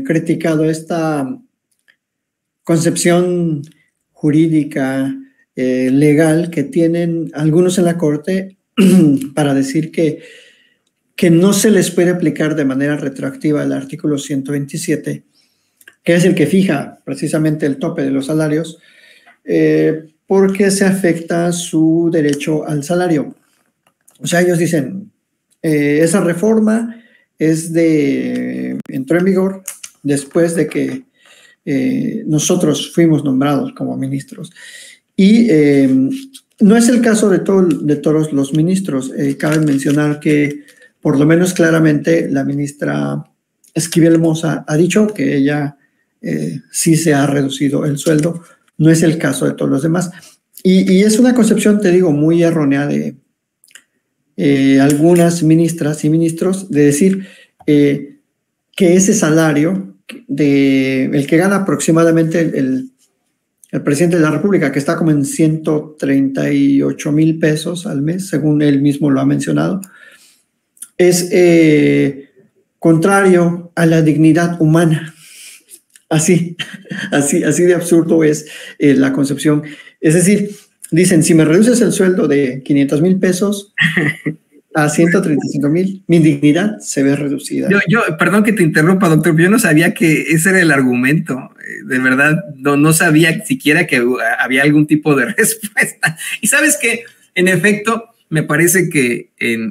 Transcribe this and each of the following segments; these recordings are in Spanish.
criticado esta concepción jurídica, legal que tienen algunos en la Corte para decir que no se les puede aplicar de manera retroactiva el artículo 127, que es el que fija precisamente el tope de los salarios, porque se afecta su derecho al salario. O sea, ellos dicen, esa reforma entró en vigor después de que nosotros fuimos nombrados como ministros. Y no es el caso de todos los ministros. Cabe mencionar que, por lo menos claramente, la ministra Esquivel Moza ha dicho que ella sí se ha reducido el sueldo. No es el caso de todos los demás. Y es una concepción, te digo, muy errónea de algunas ministras y ministros de decir que ese salario, el que gana aproximadamente el presidente de la República, que está como en 138,000 pesos al mes, según él mismo lo ha mencionado, es contrario a la dignidad humana. Así de absurdo es la concepción. Es decir, dicen, si me reduces el sueldo de 500,000 pesos a 135,000, mi dignidad se ve reducida. Perdón que te interrumpa, doctor, pero yo no sabía que ese era el argumento. De verdad, no sabía siquiera que había algún tipo de respuesta. Y sabes que, en efecto, me parece que en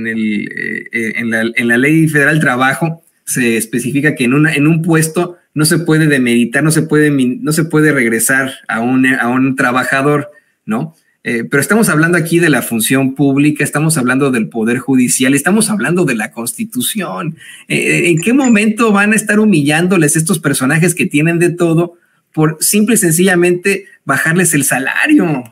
la Ley Federal del Trabajo se especifica que en un puesto no se puede demeritar, no se puede regresar a un trabajador, ¿no? Pero estamos hablando aquí de la función pública, estamos hablando del Poder Judicial, estamos hablando de la Constitución. ¿En qué momento van a estar humillándoles estos personajes que tienen de todo por simple y sencillamente bajarles el salario?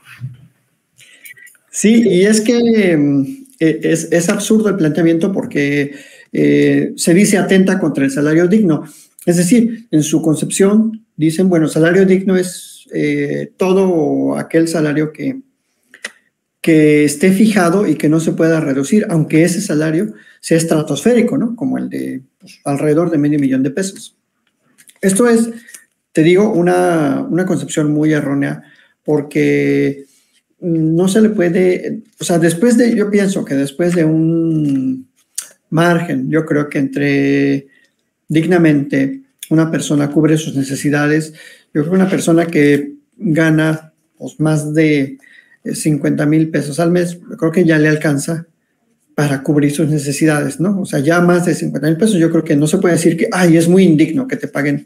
Sí, y es que es absurdo el planteamiento porque se dice atenta contra el salario digno. Es decir, en su concepción dicen, bueno, salario digno es todo aquel salario que esté fijado y que no se pueda reducir, aunque ese salario sea estratosférico, ¿no? Como el de alrededor de $500,000 de pesos. Esto es, te digo, una concepción muy errónea, porque no se le puede, o sea, yo pienso que después de un margen, yo creo que entre dignamente una persona cubre sus necesidades, yo creo que una persona que gana pues, más de 50,000 pesos al mes, creo que ya le alcanza para cubrir sus necesidades, ¿no? O sea, ya más de 50,000 pesos, yo creo que no se puede decir que, ay, es muy indigno que te paguen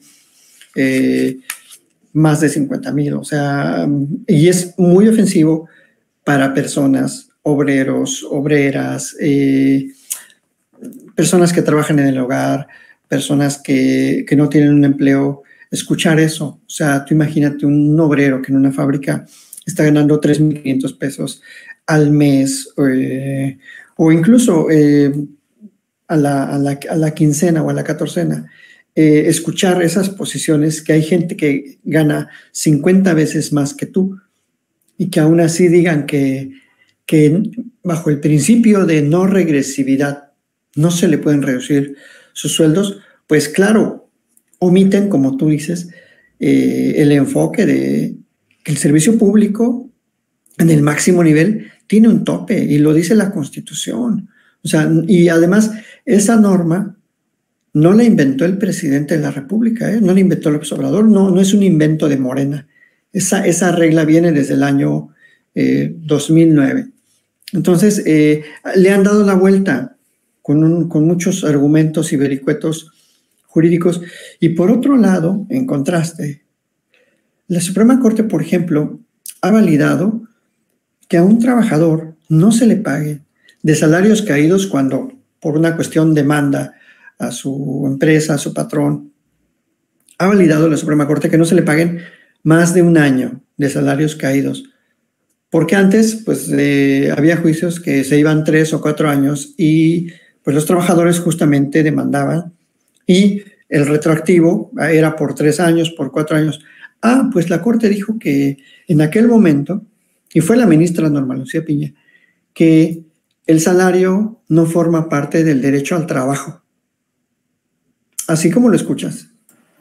más de 50,000, o sea, y es muy ofensivo para personas, obreros, obreras, personas que trabajan en el hogar, personas que no tienen un empleo, escuchar eso. O sea, tú imagínate un obrero que en una fábrica está ganando 3,500 pesos al mes, o incluso a la quincena o a la catorcena. Escuchar esas posiciones, que hay gente que gana 50 veces más que tú y que aún así digan que bajo el principio de no regresividad no se le pueden reducir sus sueldos, pues claro, omiten, como tú dices, el enfoque de que el servicio público en el máximo nivel tiene un tope y lo dice la Constitución. O sea, y además esa norma no la inventó el presidente de la República, no la inventó López Obrador, no es un invento de Morena. Esa regla viene desde el año 2009. Entonces, le han dado la vuelta con muchos argumentos y vericuetos jurídicos. Y por otro lado, en contraste, la Suprema Corte, por ejemplo, ha validado que a un trabajador no se le pague de salarios caídos cuando por una cuestión demanda a su empresa, a su patrón. Ha validado la Suprema Corte que no se le paguen más de un año de salarios caídos. Porque antes, pues, había juicios que se iban 3 o 4 años y pues los trabajadores justamente demandaban y el retroactivo era por 3 años, por 4 años. Pues la Corte dijo que en aquel momento, y fue la ministra Norma Lucía Piña, que el salario no forma parte del derecho al trabajo. Así como lo escuchas.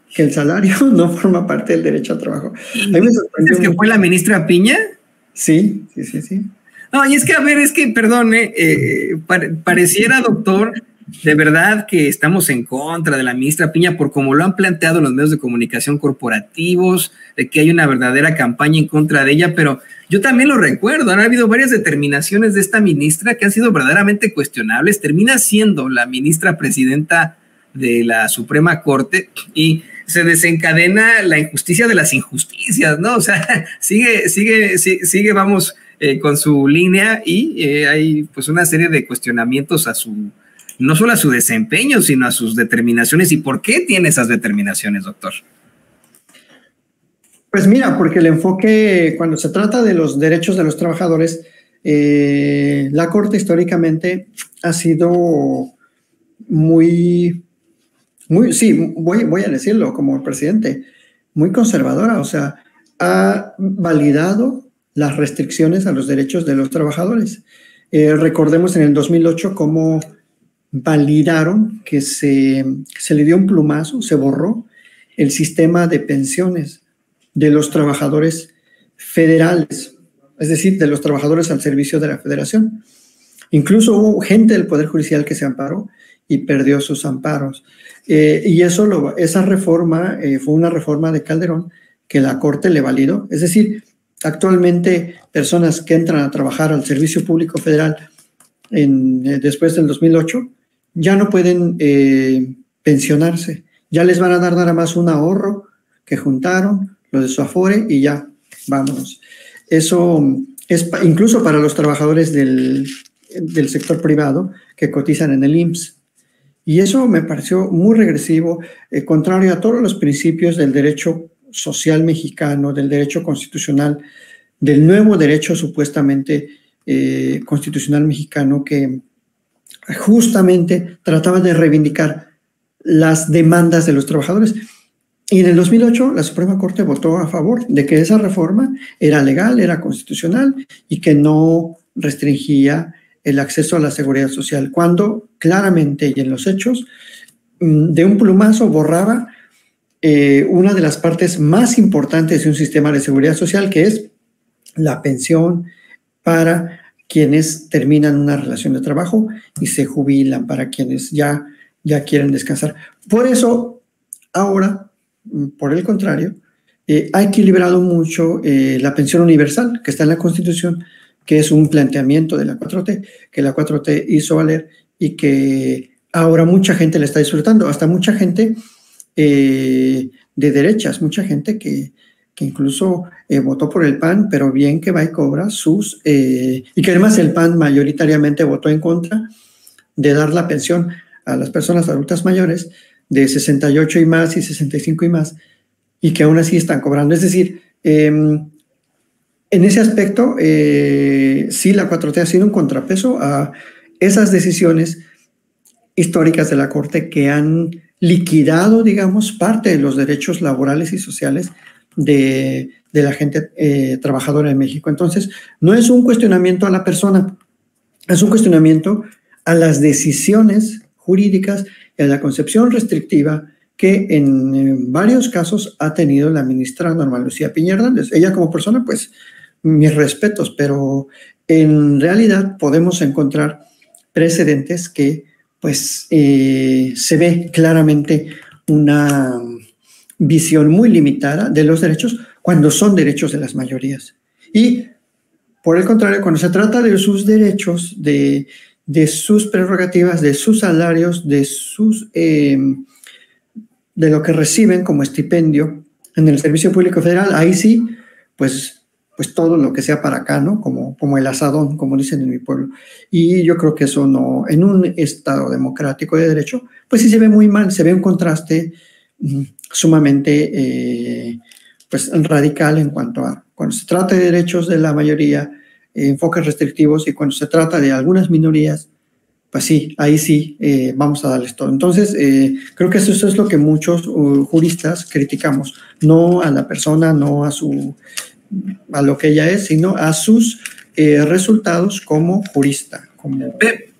que el salario no forma parte del derecho al trabajo. A mí me sorprendió ¿Es que mucho. fue la ministra Piña? Sí. No, y es que, a ver, perdón, pareciera, doctor, de verdad que estamos en contra de la ministra Piña por como lo han planteado los medios de comunicación corporativos, de que hay una verdadera campaña en contra de ella, pero yo también lo recuerdo, han habido varias determinaciones de esta ministra que han sido verdaderamente cuestionables. Termina siendo la ministra presidenta de la Suprema Corte y se desencadena la injusticia de las injusticias, ¿no? O sea, sigue, vamos, con su línea y hay pues una serie de cuestionamientos no solo a su desempeño, sino a sus determinaciones. ¿Y por qué tiene esas determinaciones, doctor? Pues mira, porque el enfoque, cuando se trata de los derechos de los trabajadores, la Corte históricamente ha sido sí, voy a decirlo como presidente, muy conservadora, o sea, ha validado las restricciones a los derechos de los trabajadores. Recordemos en el 2008 cómo validaron que se le dio un plumazo, se borró el sistema de pensiones de los trabajadores federales, es decir, de los trabajadores al servicio de la federación. Incluso hubo gente del Poder Judicial que se amparó y perdió sus amparos. Y esa reforma fue una reforma de Calderón que la Corte le validó. Es decir, actualmente personas que entran a trabajar al Servicio Público Federal después del 2008 ya no pueden pensionarse. Ya les van a dar nada más un ahorro que juntaron, lo de su Afore y ya, vámonos. Eso es incluso para los trabajadores del sector privado que cotizan en el IMSS. Y eso me pareció muy regresivo, contrario a todos los principios del derecho social mexicano, del derecho constitucional, del nuevo derecho supuestamente constitucional mexicano que justamente trataba de reivindicar las demandas de los trabajadores. Y en el 2008 la Suprema Corte votó a favor de que esa reforma era legal, era constitucional y que no restringía el acceso a la seguridad social, cuando claramente y en los hechos de un plumazo borraba una de las partes más importantes de un sistema de seguridad social, que es la pensión para quienes terminan una relación de trabajo y se jubilan, para quienes ya quieren descansar. Por eso, ahora, por el contrario, ha equilibrado mucho la pensión universal que está en la Constitución, que es un planteamiento de la 4T, que la 4T hizo valer y que ahora mucha gente le está disfrutando, hasta mucha gente de derechas, mucha gente que incluso votó por el PAN, pero bien que va y cobra y que además el PAN mayoritariamente votó en contra de dar la pensión a las personas adultas mayores de 68 y más y 65 y más, y que aún así están cobrando. Es decir, en ese aspecto, sí, la 4T ha sido un contrapeso a esas decisiones históricas de la Corte que han liquidado, digamos, parte de los derechos laborales y sociales de la gente trabajadora en México. Entonces, no es un cuestionamiento a la persona, es un cuestionamiento a las decisiones jurídicas y a la concepción restrictiva que en varios casos ha tenido la ministra Norma Lucía Piña Hernández. Ella como persona, pues, mis respetos, pero en realidad podemos encontrar precedentes que, pues, se ve claramente una visión muy limitada de los derechos cuando son derechos de las mayorías. Y, por el contrario, cuando se trata de sus derechos, de sus prerrogativas, de sus salarios, de lo que reciben como estipendio en el Servicio Público Federal, ahí sí, pues todo lo que sea para acá, ¿no? Como el asadón, como dicen en mi pueblo. Y yo creo que eso no, en un Estado democrático de derecho, pues sí se ve muy mal, se ve un contraste sumamente pues radical en cuanto a cuando se trata de derechos de la mayoría, enfoques restrictivos, y cuando se trata de algunas minorías, pues sí, ahí sí vamos a darles todo. Entonces, creo que eso es lo que muchos juristas criticamos, no a la persona, no a lo que ella es, sino a sus resultados como jurista.